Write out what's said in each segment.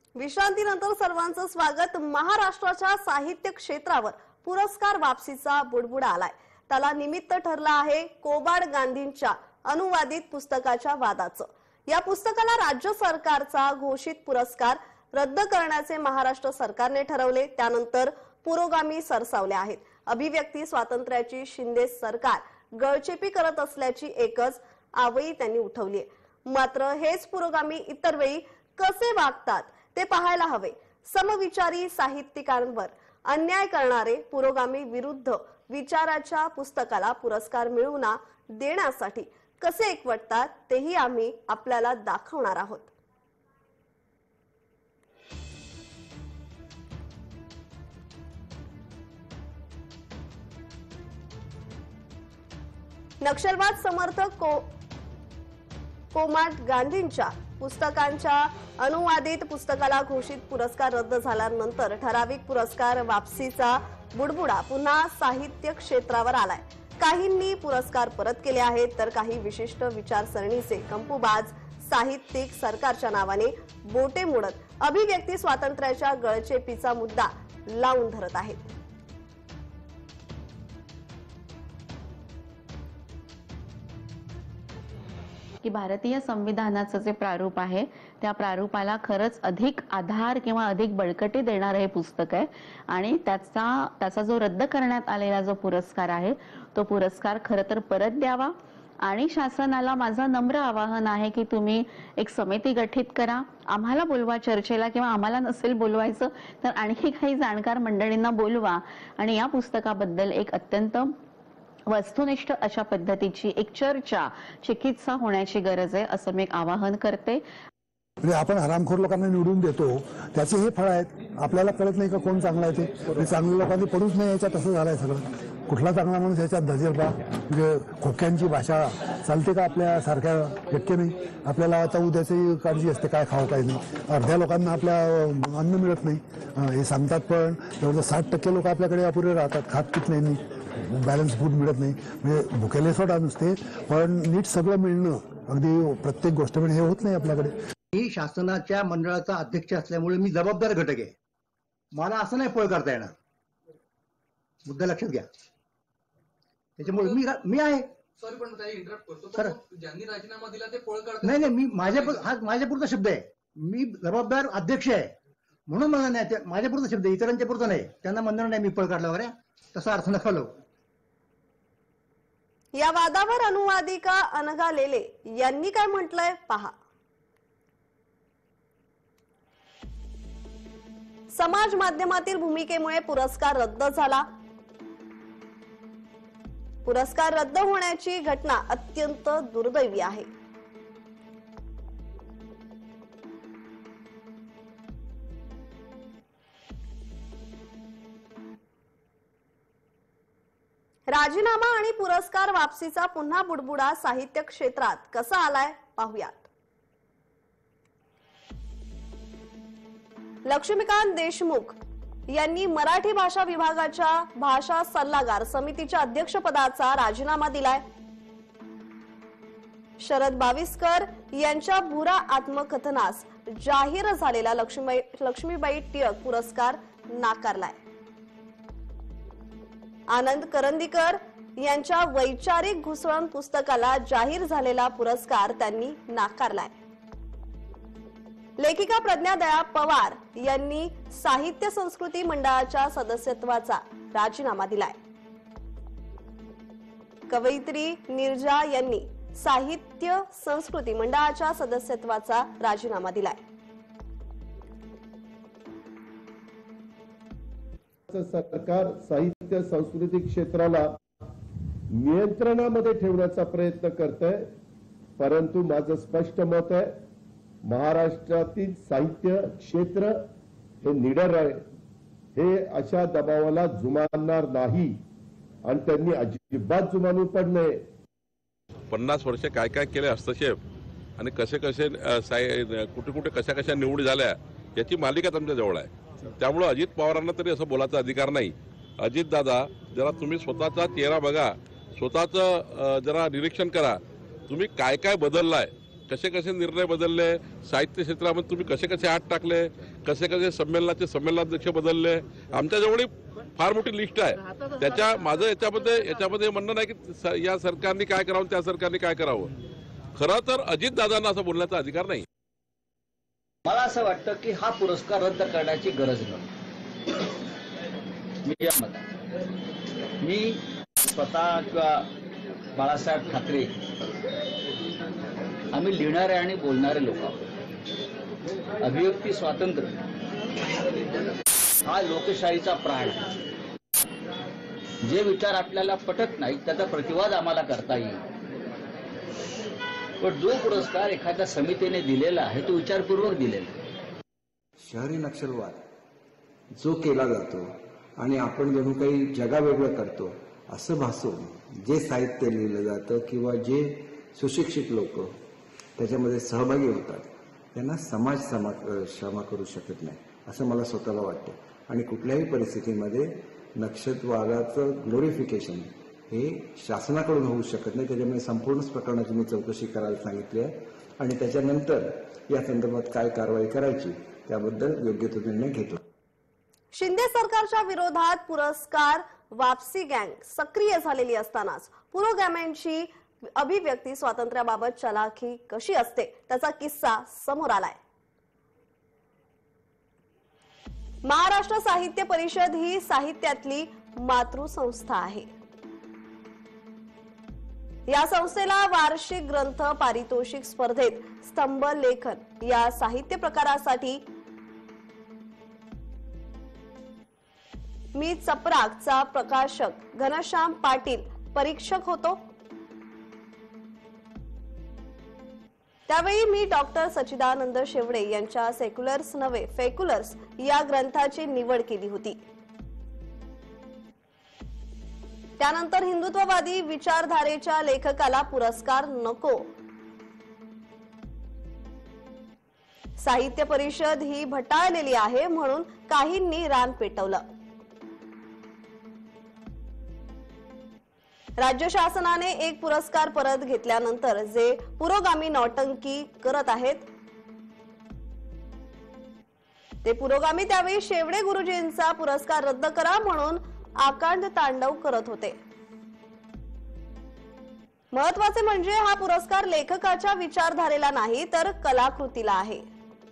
विश्रांतीनंतर सर्वांचं स्वागत। महाराष्ट्राच्या साहित्य क्षेत्रावर पुरस्कार वापसीचा बुडबुडा आलाय। त्याला निमित्त ठरला आहे कोबाड गांधींच्या अनुवादित पुस्तकाच्या वादाचं। या पुस्तकाला राज्य सरकारचा घोषित पुरस्कार रद्द करण्याचे महाराष्ट्र सरकारने ठरवले। त्यानंतर पुरोगामी सरसावले आहेत। अभिव्यक्ती स्वातंत्र्याची शिंदे सरकार गळचेपी करत असल्याची एकच आवई त्यांनी उठवली। मात्र हेच पुरोगामी इतर वेळी कसे वागतात ते पाहायला हवे। समविचारी साहित्यिकांवर अन्याय करणारे पुरोगामी विरुद्ध विचाराच्या पुस्तकाला पुरस्कार मिळवून देण्यासाठी कसे एकवटतात तेही आम्ही आपल्याला दाखवणार आहोत। नक्षलवाद समर्थक कोबाड गांधींच्या पुस्तकांच्या अनुवादित पुस्तकाला घोषित पुरस्कार रद्द झाल्यानंतर ठराविक पुरस्कार वापसीचा बुडबुडा पुन्हा साहित्य क्षेत्रावर आलाय। काहींनी पुरस्कार परत केले आहेत तर काही विशिष्ट विचारसरणीचे कंपुबाज साहित्यिक सरकारच्या नावाने बोटे मोडत अभिव्यक्ती स्वातंत्र्याच्या गळचेपीचा मुद्दा लावून धरत आहेत। की भारतीय संविधानाचं जे प्रारूप आहे त्या प्रारूपाला खरंच अधिक आधार किंवा अधिक बळकटी देणारं हे पुस्तक आहे आणि त्याचा जो रद्द करण्यात आलेला जो पुरस्कार आहे तो पुरस्कार खरं तर परत द्यावा। आणि शासनाला माझं नम्र आवाहन आहे की तुम्ही एक समिती गठीत करा, आम्हाला बोलवा चर्चेला, किंवा आम्हाला नसेल बोलवायचं तर आणखी काही जाणकार मंडळींना बोलवा आणि या पुस्तकाबद्दल एक अत्यंत वस्तुनिष्ठ अशा पद्धतीची एक चर्चा चिकित्सा होण्याची गरज आहे असं मी एक आवाहन करते। म्हणजे आपण हरामखोर लोकांना निवडून देतो त्याचे हे फळ आहेत। आपल्याला कळत नाही का कोण चांगला आहे ते। चांगल्या लोकांनी पडूच नाही याच्यात असं झालंय सगळं। कुठला चांगला माणूस याच्यात धजेल म्हणजे खोक्यांची भाषा चालते का आपल्या सारख्या शक्य नाही। आपल्याला आता उद्याची काळजी असते काय खावं काय नाही। अर्ध्या लोकांना आपल्या अन्न मिळत नाही हे सांगतात पण जवळजवळ 60% लोक आपल्याकडे अपुरे राहतात, खात पित नाही, बॅलन्स फूड मिळत नाही। म्हणजे भुकेले सोडा नुसते पण नीट सगळं मिळणं अगदी प्रत्येक गोष्ट मिळणं हे होत नाही आपल्याकडे। मी शासनाच्या मंडळाचा अध्यक्ष असल्यामुळे मी जबाबदार घटक आहे। मला असं नाही पळ करता येणार, मुद्दा लक्षात घ्या। त्याच्यामुळे मी आहे। सॉरी पण काही इंटरप्ट करतो तर ज्यांनी राजीनामा दिला ते पळ करतात। नाही नाही, मी माझ्यापुरता शब्द आहे। मी जबाबदार अध्यक्ष आहे म्हणून मला नाही, माझ्यापुरता शब्द आहे, इतरांच्या पुरता नाही। त्यांना म्हणणार नाही मी पळ काढला वगैरे तसा अर्थ नका लो। या वादावर अनुवादिका अनघा लेले यांनी काय म्हटलंय पहा। समाज माध्यमातील भूमिकेमुळे पुरस्कार रद्द झाला। पुरस्कार रद्द होण्याची घटना अत्यंत दुर्दैवी आहे। राजीनामा आणि पुरस्कार वापसीचा पुन्हा बुडबुडा साहित्य क्षेत्रात कसा आलाय पाहूयात। लक्ष्मीकांत देशमुख यांनी मराठी भाषा विभागाच्या भाषा सल्लागार समितीच्या अध्यक्षपदाचा राजीनामा दिलाय। शरद बाविस्कर यांच्या भुरा आत्मकथनास जाहीर झालेला लक्ष्मीबाई टिळक पुरस्कार नाकारलाय। आनंद करंदीकर यांच्या वैचारिक घुसळण पुस्तकाला जाहीर झालेला पुरस्कार त्यांनी नाकारलाय। लेखिका प्रज्ञादया पवार यांनी साहित्य संस्कृती मंडळाच्या सदस्यत्वाचा राजीनामा दिलाय। कवयित्री नीरजा यांनी साहित्य संस्कृती मंडळाच्या सदस्यत्वाचा राजीनामा दिलाय। सरकार साहित्य सांस्कृतिक क्षेत्राला नियंत्रणामध्ये ठेवण्याचा प्रयत्न करतंय, परंतु माझं स्पष्ट मत आहे महाराष्ट्रातील साहित्य क्षेत्र हे निडर आहे। हे अशा दबावाला जुमानणार नाही आणि त्यांनी अजिबात जुमानू पडू नये। 50 वर्ष काय काय केले हस्तक्षेप आणि कसे कसे कुठे कुठे कशा कशा निवडी झाल्या याची मालिका तुमच्या जवळ आहे। त्यामुळे अजित पवारांना तरी असं बोलायचा अधिकार नाही। अजित दादा जरा तुम्ही स्वतःचा चेहरा बघा, स्वतःचं जरा निरीक्षण करा, तुम्ही काय काय बदललाय कसे कसे निर्णय बदलले, साहित्य क्षेत्रामध्ये तुम्ही कसे कसे हात टाकले, कसे कसे संमेलनाध्यक्ष बदलले, आमच्याजवळ फार मोठी लिस्ट आहे. माझं याच्यामध्ये म्हणणं नाही की या सरकारने काय करावं त्या सरकारने काय करावं. खरं तर अजित दादांना असं बोलण्याचा अधिकार नाही. मला असं वाटतं की हा पुरस्कार रद्द करण्याची गरज नाही. मी स्वतः किंवा बाळासाहेब ठाकरे आम्ही लिहिणारे आणि बोलणारे लोक आहोत. अभिव्यक्ती स्वातंत्र्य हा लोकशाहीचा प्राण आहे. जे विचार आपल्याला पटत नाहीत त्याचा प्रतिवाद आम्हाला करता येईल, पण जो पुरस्कार एखाद्या समितीने दिलेला आहे तो विचारपूर्वक दिलेला आहे. शहरी नक्षलवाद जो केला जातो आणि आपण जणू काही जगावेगळं करतो असं भासून जे साहित्य लिहिलं जातं किंवा जे सुशिक्षित लोक त्याच्यामध्ये सहभागी होतात त्यांना समाज क्षमा करू शकत नाही असं मला स्वतःला वाटतं. आणि कुठल्याही परिस्थितीमध्ये नक्षलवादाचं ग्लोरिफिकेशन हे शासनाकडून होऊ शकत नाही. त्याच्यामुळे संपूर्ण प्रकरणाची मी चौकशी करायला सांगितली आहे आणि त्याच्यानंतर या संदर्भात काय कारवाई करायची त्याबद्दल योग्य तो निर्णय घेतो. शिंदे सरकारच्या विरोधात पुरस्कार वापसी गँग सक्रिय झालेली असतानाच पुरोगाम्यांची अभिव्यक्ती स्वातंत्र्याबाबत चलाखी कशी असते त्याचा किस्सा समोर आलाय. महाराष्ट्र साहित्य परिषद ही साहित्यातली मातृसंस्था आहे. या संस्थेला वार्षिक ग्रंथ पारितोषिक स्पर्धेत स्तंभ लेखन या साहित्य प्रकारासाठी मी चपराकचा प्रकाशक घनश्याम पाटील परीक्षक होतो. त्यावेळी मी डॉक्टर सच्चिदानंद शेवडे यांच्या सेक्युलर्स नव्हे फेक्युलर्स या ग्रंथाची निवड केली होती. त्यानंतर हिंदुत्ववादी विचारधारेच्या लेखकाला पुरस्कार नको. साहित्य परिषद ही भटाळलेली आहे म्हणून काहींनी रान पेटवलं. राज्य शासनाने एक पुरस्कार परत घेतल्यानंतर जे पुरोगामी नौटंकी करत आहेत ते पुरोगामी त्यावेळी शेवडे गुरुजींचा पुरस्कार रद्द करा म्हणून आकांड तांडव करत होते. महत्वाचे म्हणजे हा पुरस्कार लेखकाच्या विचारधारेला नाही तर कलाकृतीला आहे.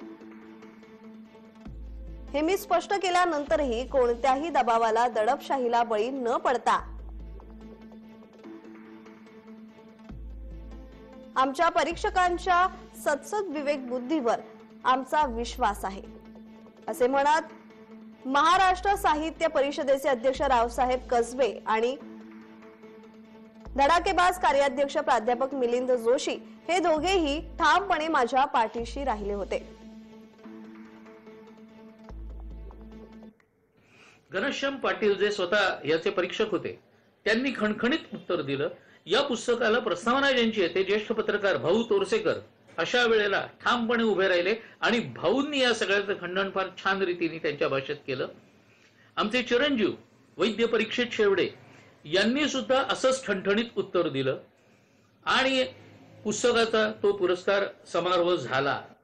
हे मी स्पष्ट केल्यानंतरही कोणत्याही दबावाला दडपशाहीला बळी न पडता आमच्या परीक्षकांच्या सत्सद विवेक बुद्धीवर आमचा विश्वास आहे असे म्हणत महाराष्ट्र साहित्य परिषदेचे अध्यक्ष रावसाहेब कसबे आणि धडाकेबाज कार्याध्यक्ष प्राध्यापक मिलिंद जोशी हे दोघेही ठामपणे माझ्या पाठीशी राहिले होते. घनश्याम पाटील जे स्वतः याचे परीक्षक होते त्यांनी खणखणीत उत्तर दिलं. या पुस्तकाला प्रस्तावना ज्यांची आहे ते ज्येष्ठ पत्रकार भाऊ तोरसेकर अशा वेळेला ठामपणे उभे राहिले आणि भाऊंनी या सगळ्याचं खंडन फार छान रीतीने त्यांच्या भाषेत केलं. आमचे चिरंजीव वैद्य परीक्षित शेवडे यांनी सुद्धा असंच ठणठणीत उत्तर दिलं आणि पुस्तकाचा तो पुरस्कार समारोह झाला.